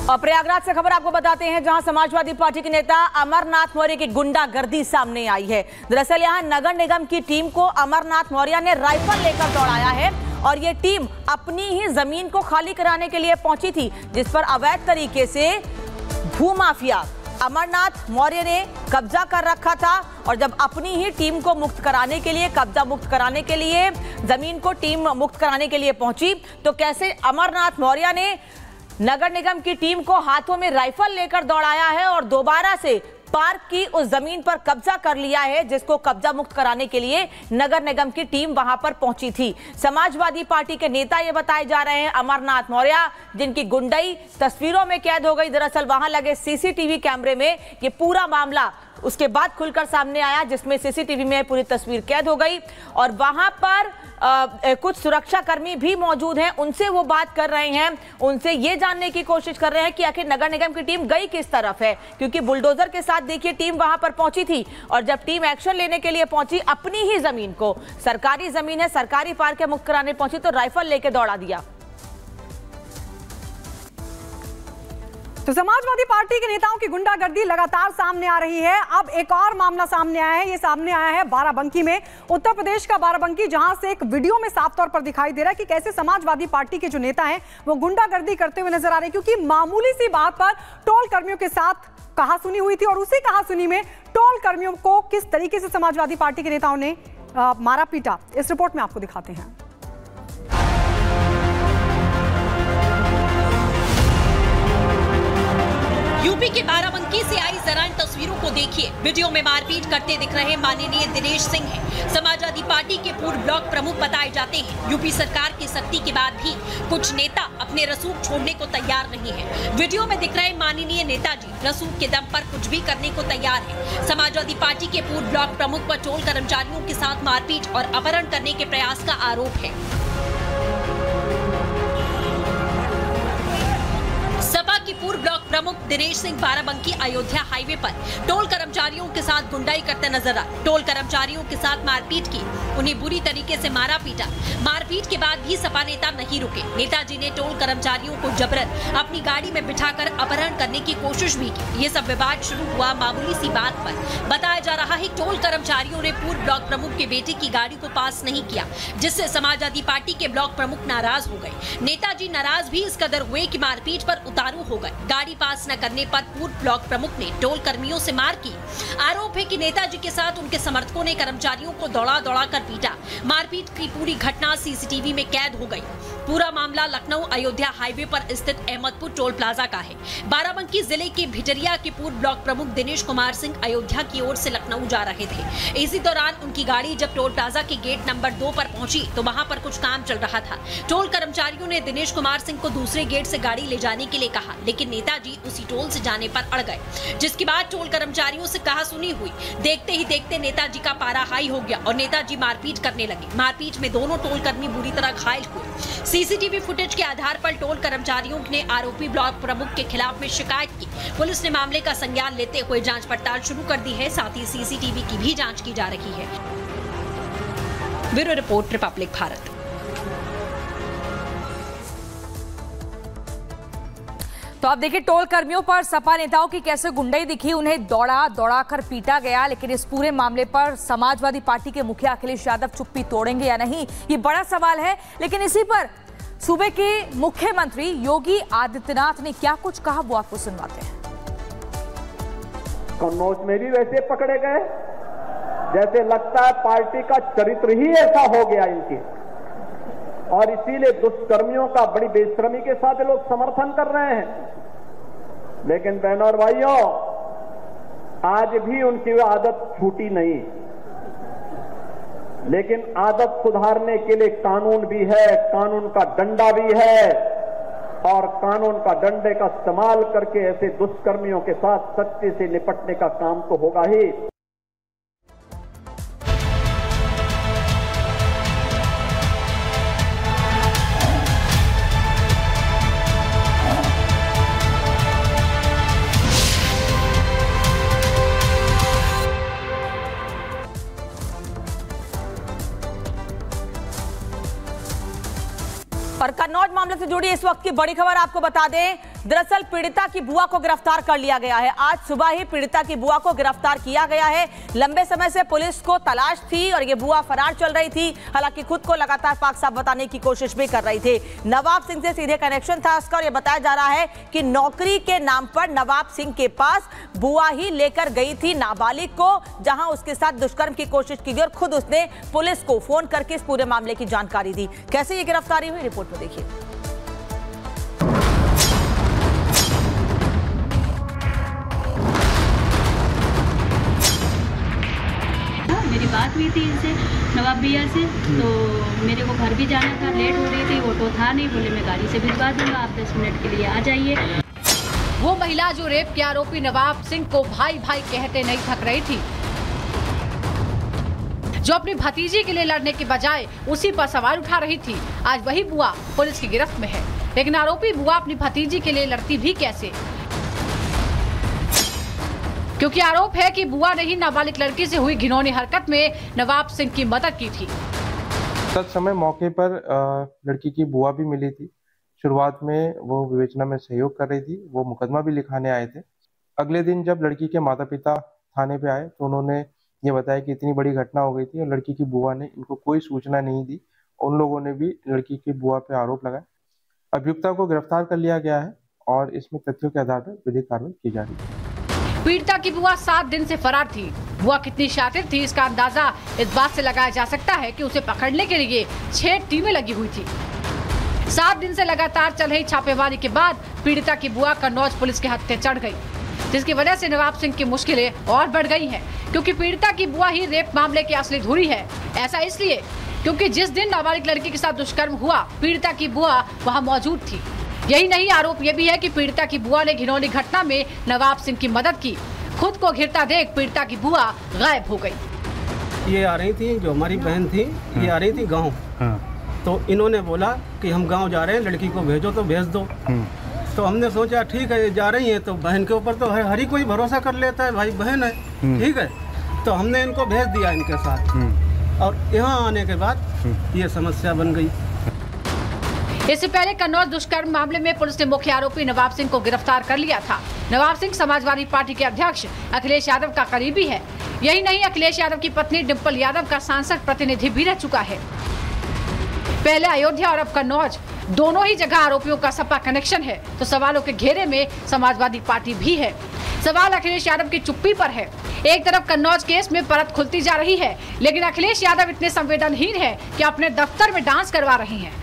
और प्रयागराज से खबर आपको बताते हैं, जहां समाजवादी पार्टी के नेता अमरनाथ मौर्य की गुंडागर्दी सामने आई है। दरअसल यहां नगर निगम की टीम को अमरनाथ मौर्य ने राइफल लेकर दौड़ाया है और ये टीम अपनी ही जमीन को खाली कराने के लिए पहुंची थी, जिस पर अवैध तरीके से भूमाफिया अमरनाथ मौर्य ने कब्जा कर रखा था। और जब अपनी ही टीम को मुक्त कराने के लिए, कब्जा मुक्त कराने के लिए, जमीन को टीम मुक्त कराने के लिए पहुंची, तो कैसे अमरनाथ मौर्य ने नगर निगम की टीम को हाथों में राइफल लेकर दौड़ाया है और दोबारा से पार्क की उस जमीन पर कब्जा कर लिया है, जिसको कब्जा मुक्त कराने के लिए नगर निगम की टीम वहां पर पहुंची थी। समाजवादी पार्टी के नेता ये बताए जा रहे हैं अमरनाथ मौर्य, जिनकी गुंडई तस्वीरों में कैद हो गई। दरअसल वहां लगे सीसीटीवी कैमरे में ये पूरा मामला उसके बाद खुलकर सामने आया, जिसमें सीसीटीवी में पूरी तस्वीर कैद हो गई और वहां पर कुछ सुरक्षाकर्मी भी मौजूद हैं। उनसे वो बात कर रहे हैं, उनसे ये जानने की कोशिश कर रहे हैं कि आखिर नगर निगम की टीम गई किस तरफ है, क्योंकि बुलडोजर के साथ देखिए टीम वहां पर पहुंची थी और जब टीम एक्शन लेने के लिए पहुंची, अपनी ही जमीन को, सरकारी जमीन है, सरकारी पार्क है, मुक्त कराने पहुंची तो राइफल लेके दौड़ा दिया। तो समाजवादी पार्टी के नेताओं की गुंडागर्दी लगातार सामने आ रही है। अब एक और मामला सामने आया है। ये सामने आया है बाराबंकी में, उत्तर प्रदेश का बाराबंकी, जहां से एक वीडियो में साफ तौर पर दिखाई दे रहा है कि कैसे समाजवादी पार्टी के जो नेता हैं वो गुंडागर्दी करते हुए नजर आ रहे हैं, क्योंकि मामूली सी बात पर टोल कर्मियों के साथ कहासुनी हुई थी और उसी कहासुनी में टोल कर्मियों को किस तरीके से समाजवादी पार्टी के नेताओं ने मारा पीटा, इस रिपोर्ट में आपको दिखाते हैं। यूपी के बाराबंकी से आई जरा इन तस्वीरों को देखिए। वीडियो में मारपीट करते दिख रहे माननीय दिनेश सिंह हैं। समाजवादी पार्टी के पूर्व ब्लॉक प्रमुख बताए जाते हैं। यूपी सरकार की सख्ती के बाद भी कुछ नेता अपने रसूख छोड़ने को तैयार नहीं है। वीडियो में दिख रहे माननीय नेताजी रसूख के दम पर कुछ भी करने को तैयार है। समाजवादी पार्टी के पूर्व ब्लॉक प्रमुख पर टोल कर्मचारियों के साथ मारपीट और अपहरण करने के प्रयास का आरोप है। सपा की पूर्व ब्लॉक प्रमुख दिनेश सिंह बाराबंकी अयोध्या हाईवे पर टोल कर्मचारियों के साथ गुंडाई करते नजर आए। टोल कर्मचारियों के साथ मारपीट की, उन्हें बुरी तरीके से मारा पीटा। मारपीट के बाद भी सपा नेता नहीं रुके। नेताजी ने टोल कर्मचारियों को जबरन अपनी गाड़ी में बिठाकर अपहरण करने की कोशिश भी की। ये सब विवाद शुरू हुआ मामूली सी बात पर। बताया जा रहा है टोल कर्मचारियों ने पूर्व ब्लॉक प्रमुख के बेटे की गाड़ी को पास नहीं किया, जिससे समाजवादी पार्टी के ब्लॉक प्रमुख नाराज हो गए। नेताजी नाराज भी इस कदर हुए कि मारपीट पर उतारू हो गए। गाड़ी पास न करने पर पूर्व ब्लॉक प्रमुख ने टोल कर्मियों से मार की। आरोप है कि नेताजी के साथ उनके समर्थकों ने कर्मचारियों को दौड़ा दौड़ा कर पीटा। मारपीट की पूरी घटना सीसीटीवी में कैद हो गई। पूरा मामला लखनऊ अयोध्या हाईवे पर स्थित अहमदपुर टोल प्लाजा का है। बाराबंकी जिले के भिटरिया के पूर्व ब्लॉक प्रमुख दिनेश कुमार सिंह अयोध्या की ओर से लखनऊ जा रहे थे। इसी दौरान उनकी गाड़ी जब टोल प्लाजा के गेट नंबर 2 पर पहुंची तो वहां पर कुछ काम चल रहा था। टोल कर्मचारियों ने दिनेश कुमार सिंह को दूसरे गेट से गाड़ी ले जाने के लिए कहा, लेकिन नेताजी उसी टोल से जाने पर अड़ गए, जिसके बाद टोल कर्मचारियों से कहासुनी हुई। देखते ही देखते नेताजी का पारा हाई हो गया और नेताजी मारपीट करने लगे। मारपीट में दोनों टोल कर्मी बुरी तरह घायल हुए। सीसीटीवी फुटेज के आधार पर टोल कर्मचारियों ने आरोपी ब्लॉक प्रमुख के खिलाफ में शिकायत की। पुलिस ने मामले का संज्ञान लेते हुए जांच पड़ताल शुरू कर दी है। साथ ही सीसीटीवी की भी जांच की जा रही है। Bureau report, Republic Bharat. तो आप देखिए टोल कर्मियों पर सपा नेताओं की कैसे गुंडाई दिखी, उन्हें दौड़ा दौड़ा कर पीटा गया। लेकिन इस पूरे मामले पर समाजवादी पार्टी के मुखिया अखिलेश यादव चुप्पी तोड़ेंगे या नहीं, ये बड़ा सवाल है। लेकिन इसी पर सूबे के मुख्यमंत्री योगी आदित्यनाथ ने क्या कुछ कहा, वो आपको सुनवाते हैं। कन्नौज में भी वैसे पकड़े गए, जैसे लगता है पार्टी का चरित्र ही ऐसा हो गया इनके, और इसीलिए दुष्कर्मियों का बड़ी बेशर्मी के साथ लोग समर्थन कर रहे हैं। लेकिन बहनों और भाइयों, आज भी उनकी आदत छूटी नहीं। लेकिन आदत सुधारने के लिए कानून भी है, कानून का डंडा भी है, और कानून का डंडे का इस्तेमाल करके ऐसे दुष्कर्मियों के साथ सख्ती से निपटने का काम तो होगा ही। और कन्नौज मामले से जुड़ी इस वक्त की बड़ी खबर आपको बता दें, दरअसल पीड़िता की बुआ को गिरफ्तार कर लिया गया है। आज सुबह ही पीड़िता की बुआ को गिरफ्तार किया गया है। लंबे समय से पुलिस को तलाश थी और ये बुआ फरार चल रही थी। हालांकि खुद को लगातार पाक साफ बताने की कोशिश भी कर रही थी। नवाब सिंह से सीधे कनेक्शन था उसका और ये बताया जा रहा है कि नौकरी के नाम पर नवाब सिंह के पास बुआ ही लेकर गई थी नाबालिग को, जहां उसके साथ दुष्कर्म की कोशिश की गई और खुद उसने पुलिस को फोन करके इस पूरे मामले की जानकारी दी। कैसे ये गिरफ्तारी हुई, रिपोर्ट में देखिए। मेरी बात हुई थी इनसे, नवाब भैया से, तो मेरे को घर भी जाना था, लेट हो रही थी, ऑटो था नहीं, बोले मैं गाड़ी से भिजवा दूंगा, आप 10 मिनट के लिए आ जाइए। वो महिला जो रेप के आरोपी नवाब सिंह को भाई भाई कहते नहीं थक रही थी, जो अपनी भतीजी के लिए लड़ने के बजाय उसी पर सवाल उठा रही थी, आज वही बुआ पुलिस की गिरफ्त में है। लेकिन आरोपी बुआ अपनी भतीजी के लिए लड़ती भी कैसे, क्योंकि आरोप है कि बुआ ने ही नाबालिग लड़की से हुई घिनौनी हरकत में नवाब सिंह की मदद की थी। तब समय मौके पर लड़की की बुआ भी मिली थी। शुरुआत में वो विवेचना में सहयोग कर रही थी, वो मुकदमा भी लिखाने आए थे। अगले दिन जब लड़की के माता पिता थाने पे आए तो उन्होंने ये बताया कि इतनी बड़ी घटना हो गई थी और लड़की की बुआ ने इनको कोई सूचना नहीं दी। उन लोगों ने भी लड़की की बुआ पे आरोप लगाए। अभियुक्ता को गिरफ्तार कर लिया गया है और इसमें तथ्यों के आधार पर विधिक कार्रवाई की जा रही है। पीड़िता की बुआ 7 दिन से फरार थी। बुआ कितनी शातिर थी इसका अंदाजा इस बात से लगाया जा सकता है कि उसे पकड़ने के लिए 6 टीमें लगी हुई थी। 7 दिन से लगातार चल रही छापेमारी के बाद पीड़िता की बुआ कन्नौज पुलिस के हत्थे चढ़ गई, जिसकी वजह से नवाब सिंह की मुश्किलें और बढ़ गई हैं, क्योंकि पीड़िता की बुआ ही रेप मामले की असली धुरी है। ऐसा इसलिए क्योंकि जिस दिन नाबालिग लड़की के साथ दुष्कर्म हुआ पीड़िता की बुआ वहां मौजूद थी। यही नहीं, आरोप ये भी है कि पीड़िता की बुआ ने घिनौनी घटना में नवाब सिंह की मदद की। खुद को घिरता देख पीड़िता की बुआ गायब हो गई। ये आ रही थी, जो हमारी बहन थी, ये आ रही थी गाँव। तो इन्होंने बोला कि हम गांव जा रहे हैं, लड़की को भेजो तो भेज दो। तो हमने सोचा ठीक है जा रही है तो बहन के ऊपर तो हर ही कोई भरोसा कर लेता है, भाई बहन है, ठीक है। तो हमने इनको भेज दिया इनके साथ और यहाँ आने के बाद ये समस्या बन गई। इससे पहले कन्नौज दुष्कर्म मामले में पुलिस ने मुख्य आरोपी नवाब सिंह को गिरफ्तार कर लिया था। नवाब सिंह समाजवादी पार्टी के अध्यक्ष अखिलेश यादव का करीबी है। यही नहीं, अखिलेश यादव की पत्नी डिम्पल यादव का सांसद प्रतिनिधि भी रह चुका है। पहले अयोध्या और अब कन्नौज, दोनों ही जगह आरोपियों का सपा कनेक्शन है, तो सवालों के घेरे में समाजवादी पार्टी भी है। सवाल अखिलेश यादव की चुप्पी पर है। एक तरफ कन्नौज केस में परत खुलती जा रही है, लेकिन अखिलेश यादव इतने संवेदनहीन है कि अपने दफ्तर में डांस करवा रहे हैं,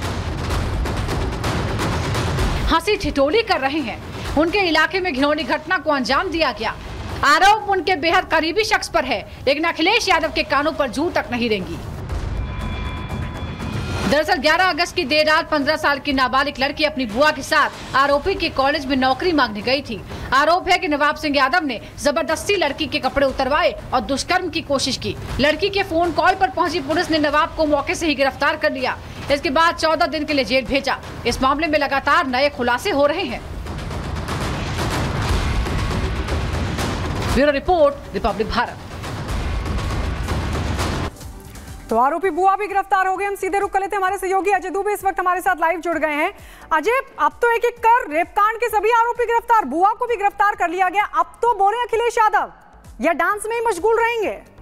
हंसी ठिठोली कर रहे हैं। उनके इलाके में घिनौनी घटना को अंजाम दिया गया। आरोप उनके बेहद करीबी शख्स पर है, लेकिन अखिलेश यादव के कानों पर जू तक नहीं रेंगी। दरअसल 11 अगस्त की देर रात 15 साल की नाबालिग लड़की अपनी बुआ के साथ आरोपी के कॉलेज में नौकरी मांगने गई थी। आरोप है कि नवाब सिंह यादव ने जबरदस्ती लड़की के कपड़े उतरवाए और दुष्कर्म की कोशिश की। लड़की के फोन कॉल पर पहुंची पुलिस ने नवाब को मौके से ही गिरफ्तार कर लिया। इसके बाद 14 दिन के लिए जेल भेजा। इस मामले में लगातार नए खुलासे हो रहे हैं। Bureau report, Republic Bharat. तो आरोपी बुआ भी गिरफ्तार हो गए। हम सीधे रुक कर लेते हैं, हमारे सहयोगी अजय दुबे इस वक्त हमारे साथ लाइव जुड़ गए हैं। अजय, अब तो एक एक कर रेप कांड के सभी आरोपी गिरफ्तार, बुआ को भी गिरफ्तार कर लिया गया। अब तो बोले अखिलेश यादव या डांस में ही मशगूल रहेंगे?